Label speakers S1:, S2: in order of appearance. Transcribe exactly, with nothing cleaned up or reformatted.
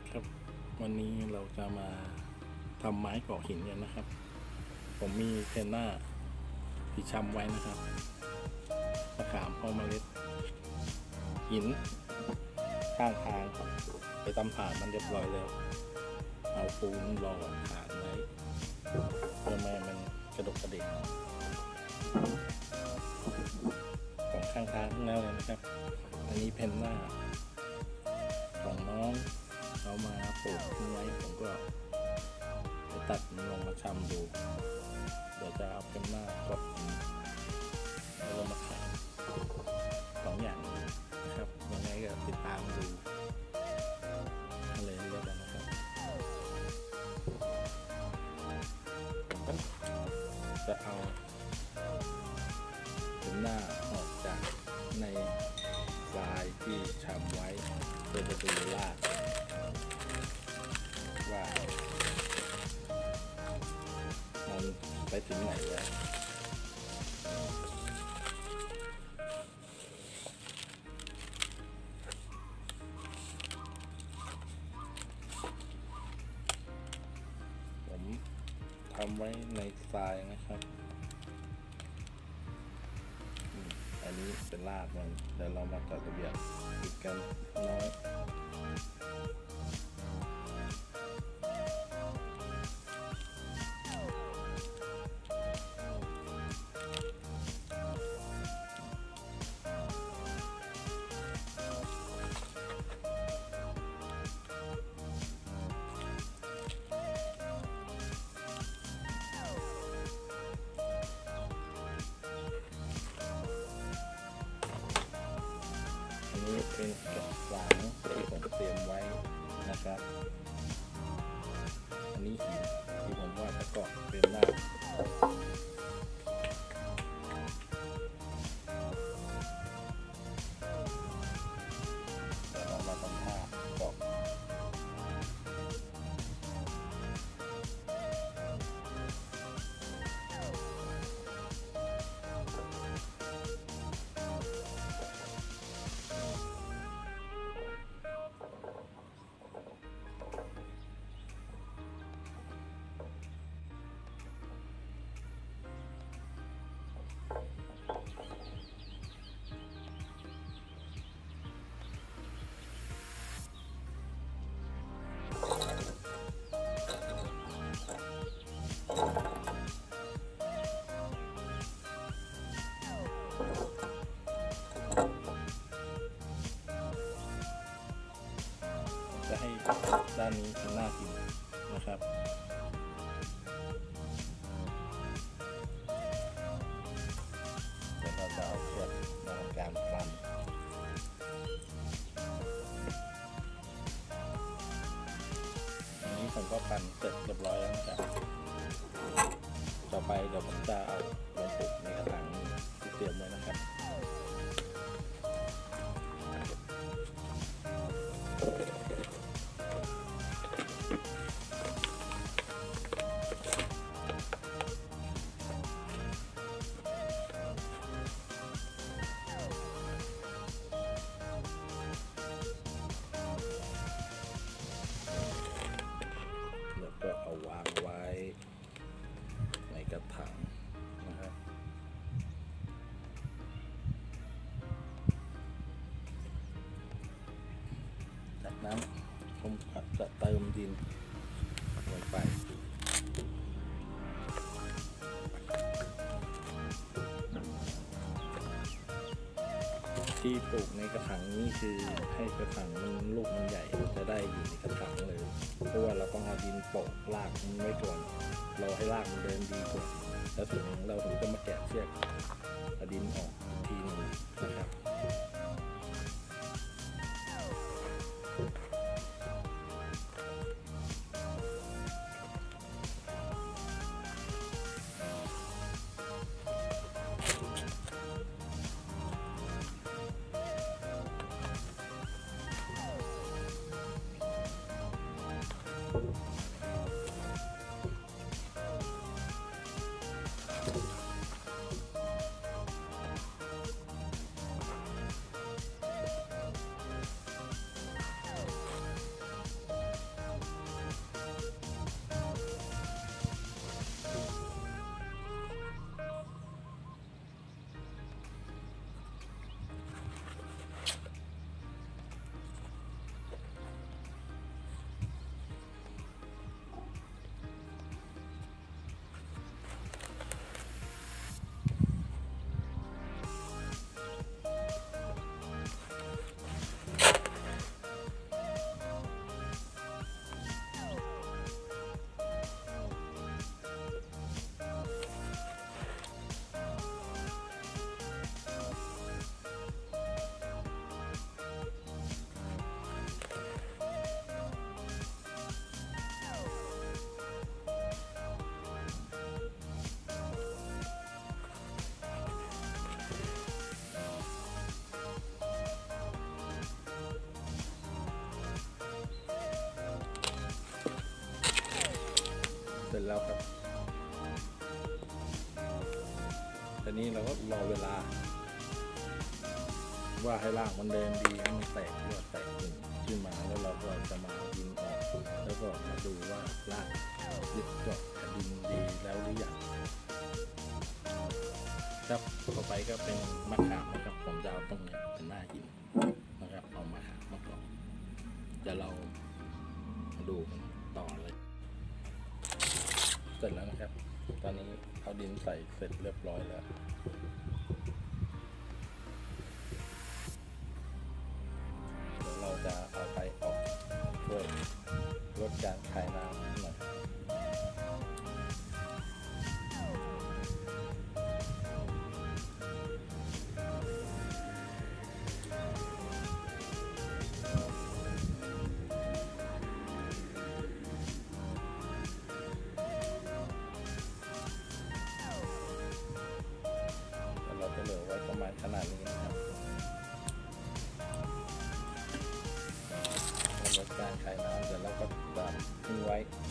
S1: ครับวันนี้เราจะมาทำไม้ก่อหินกันนะครับผมมีเพนน่าที่ชำไว้นะครับมะขามเอาเมล็ดหินข้างทางไปตำผ่านมันเรียบร้อยแล้วเอาปูนรอฐานไว้เพื่อไม่ให้มันกระดกกระดิกของข้างทางทั้งนั้นเลยนะครับอันนี้เพนน่าของน้องเอามาปลูกทิ้งไว้ผมก็ไปตัดมันลงมาชำดูเดี๋ยวจะเอาเพนน่ากับแล้วก็มาขายสองอย่างนะครับยังไงก็ติดตามดูเลยเรียกกันนะครับจะเอาเพนน่าออกจากในทรายที่ชำไว้เพื่อจะดูรากว่ามันไปถึงไหนแล้วผมทำไว้ในทรายนะครับอันนี้เป็นรากมันเดี๋ยวเรามาจัดระเบียบอีกกันน้อยนี่เป็นกระถางที่ผมเตรียมไว้นะครับอันนี้หินที่ผมว่าจะเกาะเป็นหน้าแต่เรามาทำท่าเกาะจะให้ด้านนี้เป็นหน้ากินนะครับเดี๋ยวเราจะเอาเชือกมาทำการพันอันนี้ผมก็พันเสร็จเรียบร้อยแล้วนะครับต่อไปเดี๋ยวผมจะเอาลงปลูกในกระถางที่เตรียมไว้นะครับก็เอาวางไว้ในกระถางนะครับจากนั้นผมจะเติมดินลงไปที่ปลูกในกระถางนี้คือให้กระถางมันลูกมันใหญ่จะได้อยู่ในกระถางเลยเพราะว่าเราต้องเอาดินโปะรากมันไว้ก่อนรอให้รากมันเดินดีก่อนแล้วถึงเราถึงจะมาแกะเชือกเอาดินออกอีกทีนึงนะครับทีนี้เราก็รอเวลา ว่าให้รากมันเดินดีให้มันแตกยอดแตกขึ้นขึ้นมาแล้วเราก็จะมาดินออกแล้วก็มาดูว่ารากยึดเกาะกับดินดีแล้วหรือยังครับต่อไปก็เป็นมะขามนะครับผมจะเอาตรงนี้เป็นหน้าหินนะครับเอามะขามมาก่อนจะเรามาดูกันต่อเลยเสร็จแล้วนะครับตอนนี้เอาดินใส่เสร็จเรียบร้อยแล้วเราจะเอาไปออกช่วยลดการคายน้ำหน่อยเราจะเหลือไว้ประมาณขนาดนี้นะครับลดการคายน้ำเดี๋ยวเราก็จะทิ้งไว้